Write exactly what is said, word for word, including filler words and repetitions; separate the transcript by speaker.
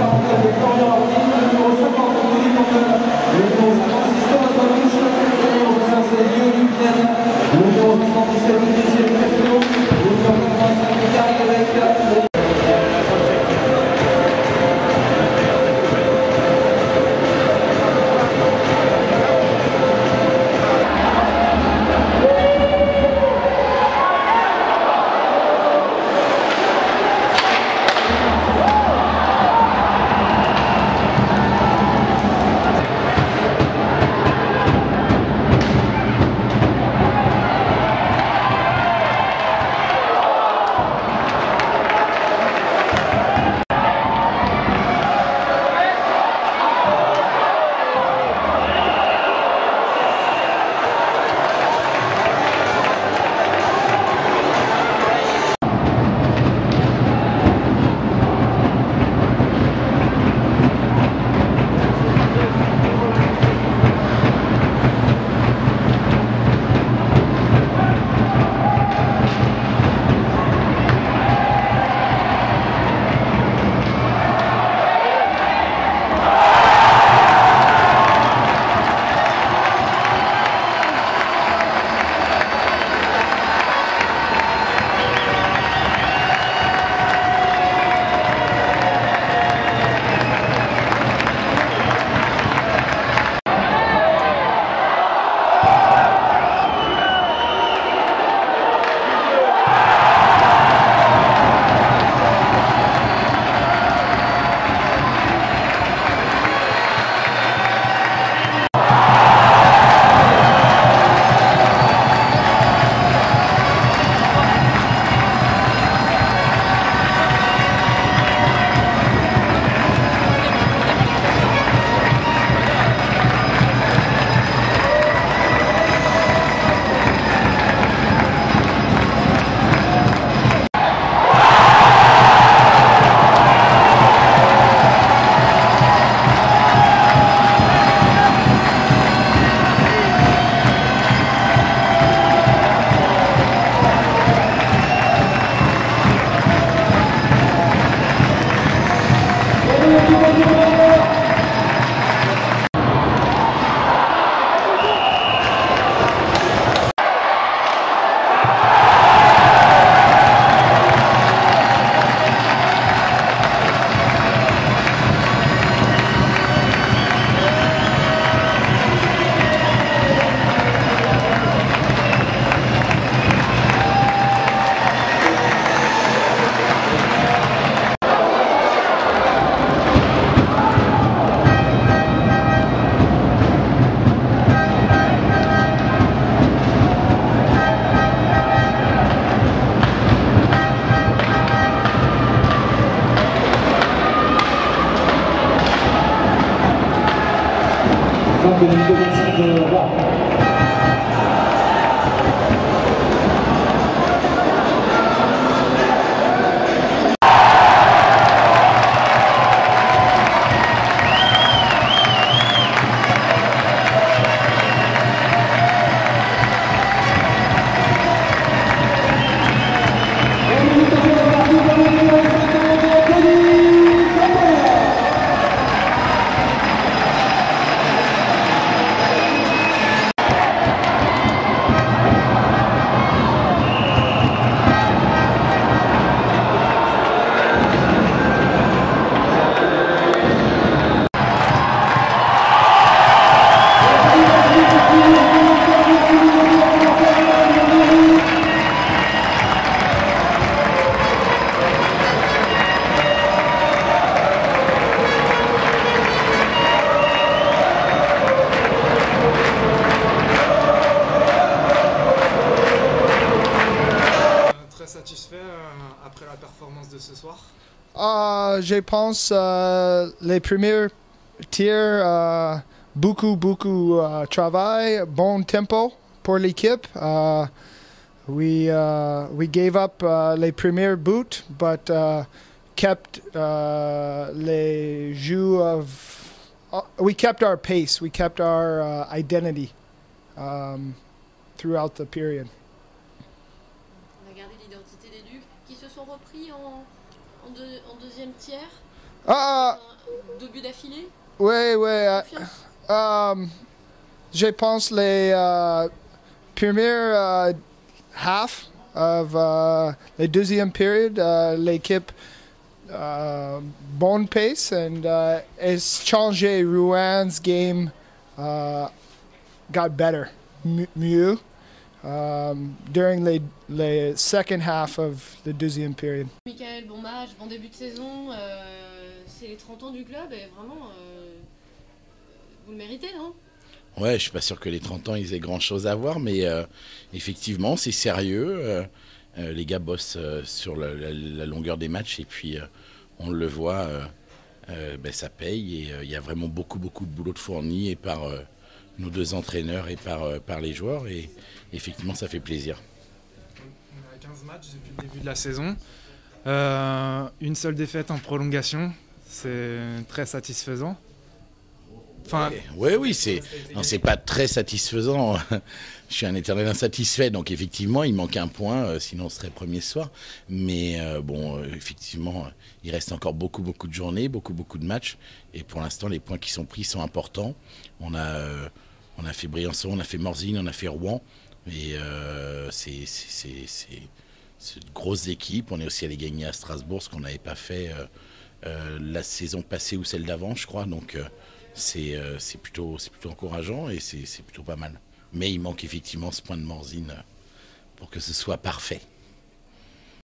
Speaker 1: ce soir?
Speaker 2: Uh, je pense uh, les premiers tirs, uh, beaucoup, beaucoup uh, travail, bon tempo pour l'équipe. Uh, we, uh, we gave up uh, les premiers buts, but uh, kept uh, les jeux of... Uh, we kept our pace, we kept our uh, identity um, throughout the period.
Speaker 3: On a gardé l'identité des Ducs qui se sont repris en, en, deux, en deuxième tiers.
Speaker 2: Uh,
Speaker 3: Deux buts d'affilée?
Speaker 2: Oui, oui. euh,
Speaker 3: Confiance?
Speaker 2: euh, je pense les euh, premières euh, half of uh, la deuxième période, uh, l'équipe uh, bonne pace and uh, it's changé. Rowan's game uh, got better, m- mieux um, during the the second half of the deuxième période.
Speaker 3: Michael, bon match, bon début de saison. euh, c'est les trente ans du club et vraiment, euh, vous le méritez, non?
Speaker 1: Ouais, je suis pas sûr que les trente ans ils aient grand chose à voir, mais euh, effectivement c'est sérieux. euh, euh, les gars bossent euh, sur la, la- la longueur des matchs et puis euh, on le voit, euh, euh, ben, ça paye et euh, il y a vraiment beaucoup beaucoup de boulot de fourni et par euh, nos deux entraîneurs et par, euh, par les joueurs et effectivement ça fait plaisir.
Speaker 4: On a quinze matchs depuis le début de la saison. Euh, une seule défaite en prolongation. C'est très satisfaisant. Enfin,
Speaker 1: Oui, oui, c'est non, c'est pas très satisfaisant. Je suis un éternel insatisfait, donc effectivement, il manque un point, euh, sinon on serait premier ce soir. Mais euh, bon, euh, effectivement, euh, il reste encore beaucoup, beaucoup de journées, beaucoup, beaucoup de matchs. Et pour l'instant, les points qui sont pris sont importants. On a, euh, on a fait Briançon, on a fait Morzine, on a fait Rouen. Et euh, c'est c'est- c'est- c'est- c'est une grosse équipe. On est aussi allé gagner à Strasbourg, ce qu'on n'avait pas fait euh, euh, la saison passée ou celle d'avant, je crois. Donc, euh, c'est euh, c'est plutôt, c'est plutôt encourageant et c'est c'est plutôt pas mal. Mais il manque effectivement ce point de Morzine euh, pour que ce soit parfait.